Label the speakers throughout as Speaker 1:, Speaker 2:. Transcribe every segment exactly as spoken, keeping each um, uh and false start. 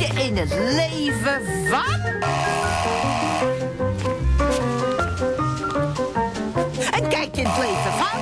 Speaker 1: je in het leven van? En kijk je in het leven van?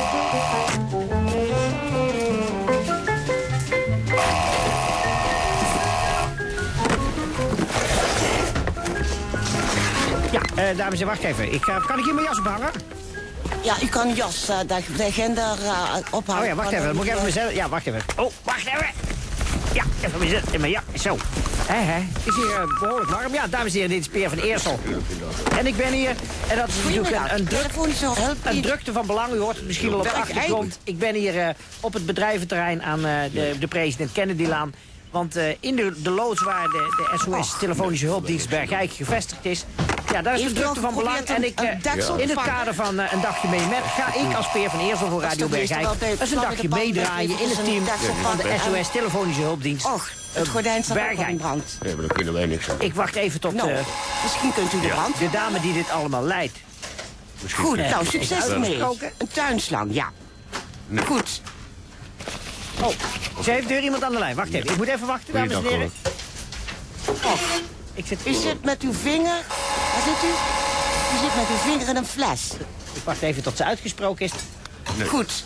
Speaker 2: Ja, uh, dames en heren, wacht even. Ik, uh, kan ik hier mijn jas ophangen?
Speaker 3: Ja, u kan jas, uh, de, de agenda uh, ophangen.
Speaker 2: Oh ja, wacht even. Dan moet ik even mezelf... Ja, wacht even. Oh, wacht even. Ja, even mezelf in mijn ja, zo. Hé, hé. Het is hier uh, behoorlijk warm. Ja, dames en heren, dit is Peer van Eersel. En ik ben hier... En dat is natuurlijk een, een, druk, een drukte van belang. U hoort het misschien al op de achtergrond. Ik ben hier uh, op het bedrijventerrein aan uh, de, de president Kennedylaan. Want uh, in de, de loods waar de, de S O S Telefonische Hulpdienst Bergijk gevestigd is... Ja, daar is de drukte van belang. En ik, uh, in het kader van uh, een dagje mee met... ga ik als Peer van Eersel voor Radio Bergijk... eens een dagje meedraaien in het team van de S O S Telefonische Hulpdienst.
Speaker 3: Och, het gordijn staat ook in brand.
Speaker 4: Ja, maar daar kunnen wij niks aan.
Speaker 2: Ik wacht even tot
Speaker 3: nou,
Speaker 2: uh,
Speaker 3: misschien kunt u de brand.
Speaker 2: De dame die dit allemaal leidt.
Speaker 4: Misschien
Speaker 3: goed, nou, succes ermee. Een tuinslang, ja. Nee. Goed.
Speaker 2: Oh, ze heeft er iemand aan de lijn. Wacht even, ik moet even wachten, dames en heren. Oh, ik zit...
Speaker 3: U zit met uw vinger... Waar zit u? U zit met uw vinger in een fles.
Speaker 2: Ik wacht even tot ze uitgesproken is.
Speaker 3: Nee. Goed.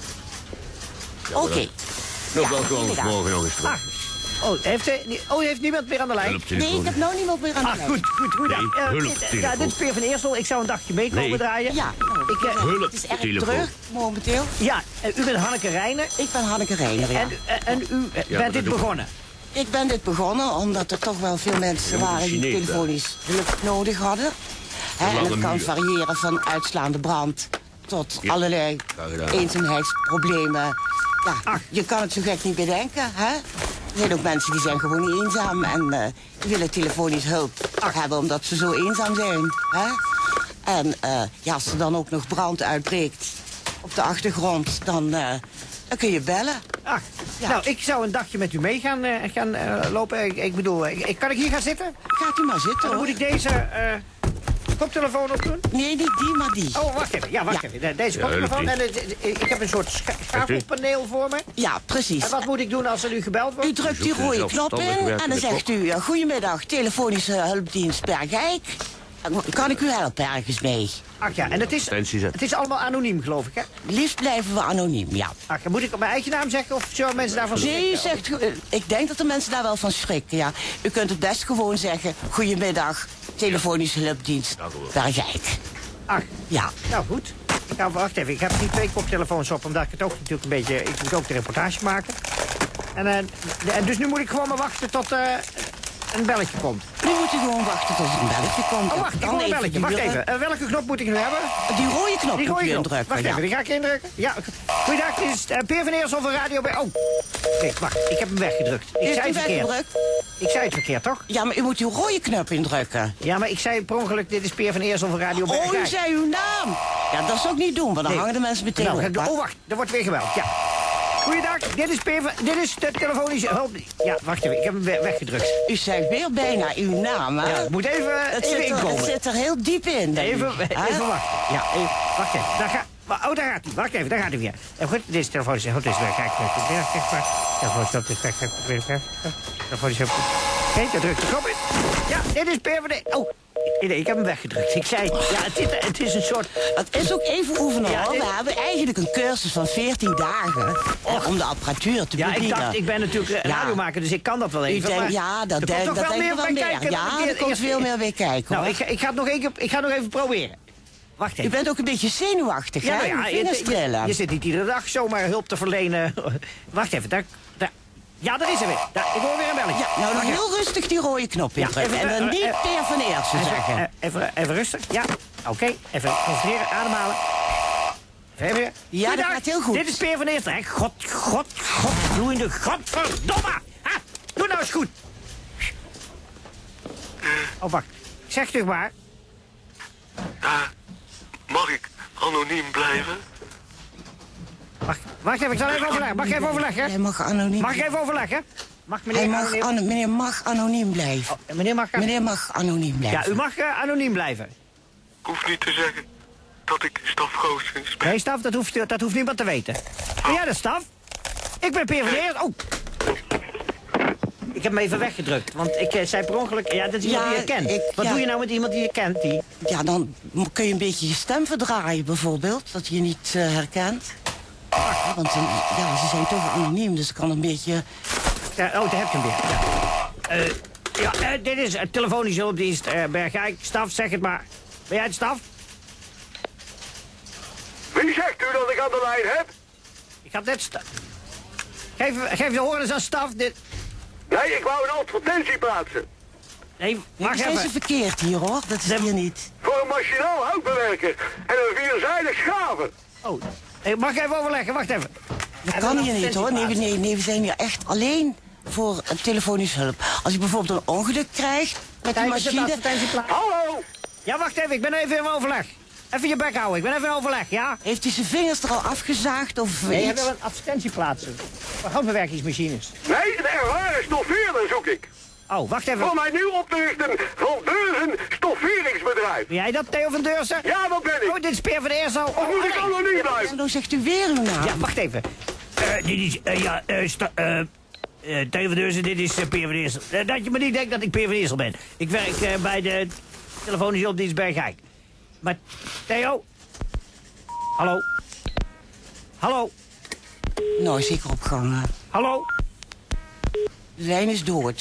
Speaker 3: Ja, oké. Okay.
Speaker 4: Nou, ja, welkom morgen nog eens terug.
Speaker 2: Ah. Oh, heeft, hij, oh, heeft niemand meer aan de lijn?
Speaker 3: Nee, ik heb nou niemand meer aan de
Speaker 2: ah,
Speaker 3: lijn.
Speaker 2: Goed, goed, goed.
Speaker 4: Nee,
Speaker 2: ja, uh, dit, ja, dit is Peer van Eersel. Ik zou een dagje mee komen nee. draaien.
Speaker 3: Ja, nou,
Speaker 2: ik, uh,
Speaker 4: hulp.
Speaker 3: Het is erg druk momenteel.
Speaker 2: Ja, uh, u bent Hanneke Reijnen.
Speaker 3: Ik ben Hanneke Reijnen, ja.
Speaker 2: En, uh, en u uh, ja, bent dit begonnen?
Speaker 3: Ik ben dit begonnen omdat er toch wel veel mensen waren die telefonisch hulp nodig hadden. He, en het kan variëren van uitslaande brand tot ja. allerlei eenzaamheidsproblemen. Ja, Ach. je kan het zo gek niet bedenken, hè? Er zijn ook mensen die zijn gewoon niet eenzaam en uh, die willen telefonisch hulp Ach. hebben omdat ze zo eenzaam zijn, hè? En uh, ja, als er dan ook nog brand uitbreekt op de achtergrond, dan, uh, dan kun je bellen.
Speaker 2: Ach, ja. Nou, ik zou een dagje met u mee gaan, uh, gaan uh, lopen. Ik, ik bedoel, ik, kan ik hier gaan zitten?
Speaker 3: Gaat u maar zitten,
Speaker 2: Dan
Speaker 3: hoor.
Speaker 2: moet ik deze uh, koptelefoon opdoen?
Speaker 3: Nee, niet die, maar die.
Speaker 2: Oh, wacht even. Ja, wacht ja. even. Deze koptelefoon. Ja, en uh, ik heb een soort scha schakelpaneel voor me.
Speaker 3: Ja, precies.
Speaker 2: En wat moet ik doen als er nu gebeld wordt?
Speaker 3: U drukt die rode knop in en dan zegt u... Uh, goedemiddag, telefonische hulpdienst Bergijk. Kan ik u helpen ergens mee?
Speaker 2: Ach ja, en het is, het is allemaal anoniem, geloof ik, hè?
Speaker 3: Liefst blijven we anoniem, ja.
Speaker 2: Ach, moet ik op mijn eigen naam zeggen of zullen mensen daarvan schrikken?
Speaker 3: Nee, zegt, uh, ik denk dat de mensen daar wel van schrikken, ja. U kunt het best gewoon zeggen... Goedemiddag, telefonische hulpdienst Bergijk.
Speaker 2: Ach,
Speaker 3: ja.
Speaker 2: Nou, goed. Nou, wacht even. Ik heb die twee koptelefoons op, omdat ik het ook natuurlijk een beetje... Ik moet ook de reportage maken. En, uh, de, dus nu moet ik gewoon maar wachten tot... Uh, een belletje komt.
Speaker 3: Nu moet u gewoon wachten tot een belletje komt.
Speaker 2: Oh, wacht, ik hoor een belletje. Wacht even. Uh, welke knop moet ik nu hebben?
Speaker 3: Die rode knop
Speaker 2: die rode
Speaker 3: moet u
Speaker 2: knop.
Speaker 3: indrukken.
Speaker 2: Wacht
Speaker 3: ja.
Speaker 2: even, die ga ik indrukken. Ja. Goeiedag, dit is uh, Peer van Eersel van Radio bij... Oh. Nee, wacht, ik heb hem weggedrukt. Ik zei het verkeerd. Ik zei het verkeerd, toch?
Speaker 3: Ja, maar u moet uw rode knop indrukken.
Speaker 2: Ja, maar ik zei per ongeluk, dit is Peer van Eersel van Radio bij.
Speaker 3: Oh, u zei uw naam. Ja, dat zou ik niet doen, want dan nee. hangen de mensen meteen
Speaker 2: nou,
Speaker 3: op.
Speaker 2: Oh, wacht, er wordt weer gebeld, ja. Goeiedag, dit is Peer van... Dit is de telefonische hulp... Ja, wacht even, ik heb hem weggedrukt.
Speaker 3: U zegt weer bijna uw naam, hè?
Speaker 2: Ja, ik moet even,
Speaker 3: het
Speaker 2: even
Speaker 3: zit er,
Speaker 2: inkomen.
Speaker 3: Het zit er heel diep in.
Speaker 2: Even, even wachten. Ja, even, wacht even. Daar ga, oh, daar gaat hij. Wacht even, daar gaat hij weer. En goed, dit is telefonische hulp. Dit is Bergijk. Telefonische hulp. Dit is Bergijk. Telefonische hulp. Oké, daar drukt de knop in. Ja, dit is Peer van de... Oh. Nee, ik heb hem weggedrukt. Ik zei, ja, het is, het is een soort...
Speaker 3: Het is ook even oefenen,
Speaker 2: ja,
Speaker 3: hoor.
Speaker 2: dit...
Speaker 3: We hebben eigenlijk een cursus van veertien dagen oh. om de apparatuur te
Speaker 2: ja,
Speaker 3: bedienen.
Speaker 2: Ja, ik dacht, ik ben natuurlijk ja. radiomaker, dus ik kan dat wel even.
Speaker 3: Denkt,
Speaker 2: maar
Speaker 3: ja, dat,
Speaker 2: er
Speaker 3: denk,
Speaker 2: komt
Speaker 3: dat
Speaker 2: wel
Speaker 3: denk ik wel meer.
Speaker 2: Kijken,
Speaker 3: ja, er komt eerst... veel meer weer kijken,
Speaker 2: Nou,
Speaker 3: hoor.
Speaker 2: ik, ik, ga het nog één keer, ik ga het nog even proberen. Wacht even.
Speaker 3: U bent ook een beetje zenuwachtig,
Speaker 2: ja,
Speaker 3: hè?
Speaker 2: Nou ja, je, je, je zit niet iedere dag zomaar hulp te verlenen. Wacht even, daar... daar. Ja, daar is hij weer. Daar, ik hoor weer een belletje.
Speaker 3: Ja, nou dan heel rustig die rode knop indrukken. Ja, en dan niet uh, Peer van Eersel zeggen.
Speaker 2: Uh, even, even rustig. Ja, oké. Okay. Even concentreren, ademhalen. Even weer.
Speaker 3: Ja, dat gaat heel goed.
Speaker 2: Dit is Peer van Eersel. God, god, god, vloeiende godverdomme. Ha, doe nou eens goed. Oh, wacht. Zeg toch maar.
Speaker 5: Ja, mag ik anoniem blijven?
Speaker 2: Wacht, wacht even, ik zal even overleggen. Mag ik even overleggen?
Speaker 3: Hij mag anoniem.
Speaker 2: Mag ik even overleggen? Mag meneer
Speaker 3: Hij mag
Speaker 2: anoniem...
Speaker 3: An meneer mag anoniem blijven.
Speaker 2: Oh, meneer, mag...
Speaker 3: meneer mag anoniem blijven.
Speaker 2: Ja, u mag uh, anoniem blijven.
Speaker 5: Ik hoef niet te zeggen dat ik Staf Goossens ben.
Speaker 2: Nee, Staf, dat hoeft, dat hoeft niemand te weten. Ben jij de Staf? Ik ben Peer van Eersel. Oh. Ik heb hem even weggedrukt, want ik uh, zei per ongeluk... Ja, dat is iemand
Speaker 3: Ja,
Speaker 2: die je kent.
Speaker 3: ik-
Speaker 2: Wat
Speaker 3: ja.
Speaker 2: doe je nou met iemand die je kent? Die...
Speaker 3: Ja, dan kun je een beetje je stem verdraaien, bijvoorbeeld. Dat je je niet uh, herkent. Ja, want uh, ja, ze zijn toch anoniem, dus ik kan een beetje...
Speaker 2: Ja, oh, daar heb je hem weer. Ja, uh, ja uh, dit is uh, telefonische hulpdienst uh, Bergijk. Staf, zeg het maar. Ben jij het, Staf?
Speaker 5: Wie zegt u dat ik aan de lijn heb?
Speaker 2: Ik had net... sta- Geef, geef de horens aan Staf. Dit...
Speaker 5: Nee, ik wou een advertentie plaatsen.
Speaker 2: Nee,
Speaker 3: We
Speaker 2: wacht
Speaker 3: zijn ze
Speaker 2: even.
Speaker 3: verkeerd hier, hoor. Dat is hier niet.
Speaker 5: Voor een machinaal houtbewerker en een vierzijdig schaven.
Speaker 2: Oh, hey, mag ik even overleggen? Wacht even.
Speaker 3: Dat kan hier niet, hoor. Nee, we- nee, nee, we zijn hier echt alleen voor uh, telefonische hulp. Als je bijvoorbeeld een ongeluk krijgt met die
Speaker 2: Kijk, is het
Speaker 3: machine...
Speaker 2: advertentieplaats?
Speaker 5: Hallo?
Speaker 2: Ja, wacht even. Ik ben even in overleg. Even je bek houden. Ik ben even in overleg, ja?
Speaker 3: Heeft hij zijn vingers er al afgezaagd of
Speaker 2: Nee, hij
Speaker 3: iets?
Speaker 2: wil een advertentie plaatsen. Voor houtbewerkingsmachines.
Speaker 5: Nee, een ervaren stoffeerder zoek ik.
Speaker 2: Oh, wacht even.
Speaker 5: Voor mijn nieuw op te richten Van Deurzen stofferingsbedrijf.
Speaker 2: Ben jij dat, Theo van Deursen?
Speaker 5: Ja, dat ben ik.
Speaker 2: Oh, dit is Peer van de Eersel.
Speaker 5: Of moet ik
Speaker 2: hey.
Speaker 5: anoniem blijven?
Speaker 3: En dan zegt u weer uw naam.
Speaker 2: Ja, wacht even. Eh, dit is, eh, ja, eh, sta- eh, eh, Theo van Deursen, dit is eh, Peer van de Eersel. Eh, dat je me niet denkt dat ik Peer van de Eersel ben. Ik werk eh, bij de telefonische hulpdienst Bergijk. Maar, Theo? Hallo? Hallo?
Speaker 3: Nou, zeker opgangen.
Speaker 2: Hallo?
Speaker 3: De lijn is dood.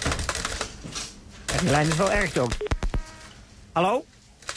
Speaker 2: Ja, die lijn is wel erg dood. Hallo?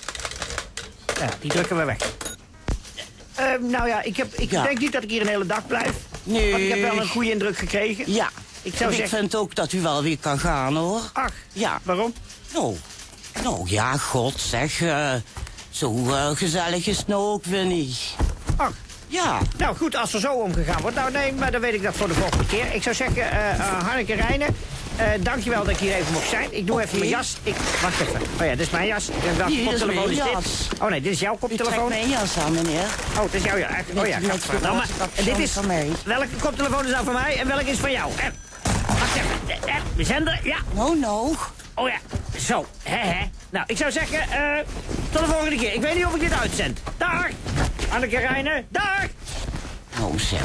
Speaker 2: Ja, die drukken we weg. Eh, nou ja, ik, heb, ik
Speaker 3: Ja.
Speaker 2: denk niet dat ik hier een hele dag blijf.
Speaker 3: Nee.
Speaker 2: Want ik heb wel een goede indruk gekregen.
Speaker 3: Ja.
Speaker 2: Ik zou
Speaker 3: ik
Speaker 2: zeggen-
Speaker 3: vind ook dat u wel weer kan gaan, hoor.
Speaker 2: Ach,
Speaker 3: Ja.
Speaker 2: waarom?
Speaker 3: Nou, nou ja, god zeg. eh, zo eh, gezellig is het nou ook weer niet.
Speaker 2: Ach,
Speaker 3: Ja.
Speaker 2: nou goed, als er zo omgegaan wordt. Nou nee, maar dan weet ik dat voor de volgende keer. Ik zou zeggen, eh uh, Hanneke Rijnen, uh, dankjewel dat ik hier even mocht zijn. Ik doe even
Speaker 3: Oké.
Speaker 2: mijn jas. Ik, wacht even. Oh ja, dit is mijn jas. Welke
Speaker 3: Hier, dat is
Speaker 2: koptelefoon
Speaker 3: mijn
Speaker 2: is
Speaker 3: jas.
Speaker 2: dit? Oh nee, dit is jouw
Speaker 3: U trekt
Speaker 2: koptelefoon.
Speaker 3: mijn jas aan, meneer.
Speaker 2: Oh, het is jouw jas. Oh ja,
Speaker 3: Met- met
Speaker 2: gadverdamme.
Speaker 3: de-
Speaker 2: En dit is,
Speaker 3: van mij.
Speaker 2: welke koptelefoon is nou van mij en welke is van jou? Eh, wacht even. Eh, eh, de zender, ja.
Speaker 3: Nou, nou.
Speaker 2: Oh ja, zo. Hè, hè. Nou, ik zou zeggen, eh, tot de volgende keer. Ik weet niet of ik dit uitzend. Dag! Hanneke Rijnen, dag!
Speaker 3: Nou, zeg.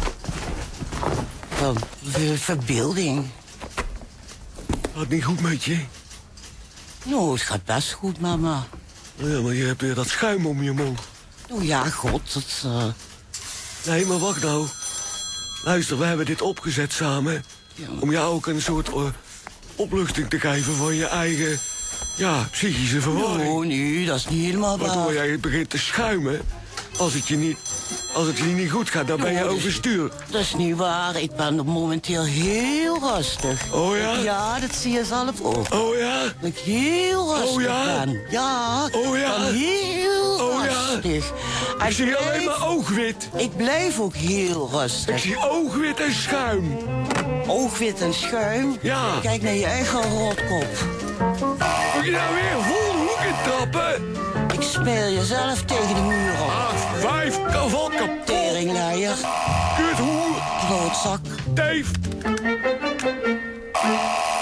Speaker 3: Ver, ver- verbeelding.
Speaker 4: Gaat niet goed met je?
Speaker 3: Nou, het gaat best goed, mama.
Speaker 4: Ja, maar je hebt weer dat schuim om je mond.
Speaker 3: Nou ja, god, dat... eh,
Speaker 4: Nee, maar wacht nou. Luister, we hebben dit opgezet samen.
Speaker 3: Ja.
Speaker 4: Om jou ook een soort eh, opluchting te geven van je eigen... Ja, psychische verwarring.
Speaker 3: Oh, nee, dat is niet helemaal
Speaker 4: Waardoor
Speaker 3: waar.
Speaker 4: jij begint te schuimen. Als het je niet, als het je niet goed gaat, dan ben je
Speaker 3: Oh, dat is-
Speaker 4: overstuur.
Speaker 3: Dat is niet waar. Ik ben momenteel heel rustig.
Speaker 4: Oh ja?
Speaker 3: Ja, dat zie je zelf ook.
Speaker 4: Oh ja?
Speaker 3: Dat ik heel rustig
Speaker 4: Oh ja?
Speaker 3: ben. Ja,
Speaker 4: Oh ja?
Speaker 3: ik ben heel
Speaker 4: Oh ja?
Speaker 3: rustig. En
Speaker 4: Ik zie
Speaker 3: blijf-
Speaker 4: alleen maar oogwit.
Speaker 3: Ik blijf ook heel
Speaker 4: Ik
Speaker 3: rustig.
Speaker 4: zie oogwit en schuim.
Speaker 3: Oogwit en schuim.
Speaker 4: Ja.
Speaker 3: Kijk naar je eigen rotkop.
Speaker 4: Moet je nou weer vol de hoek in trappen?
Speaker 3: Ik speel jezelf tegen de muur op.
Speaker 4: Acht, vijf, kaval kapot.
Speaker 3: Teringleier,
Speaker 4: Kuthoer,
Speaker 3: klootzak.
Speaker 4: teef.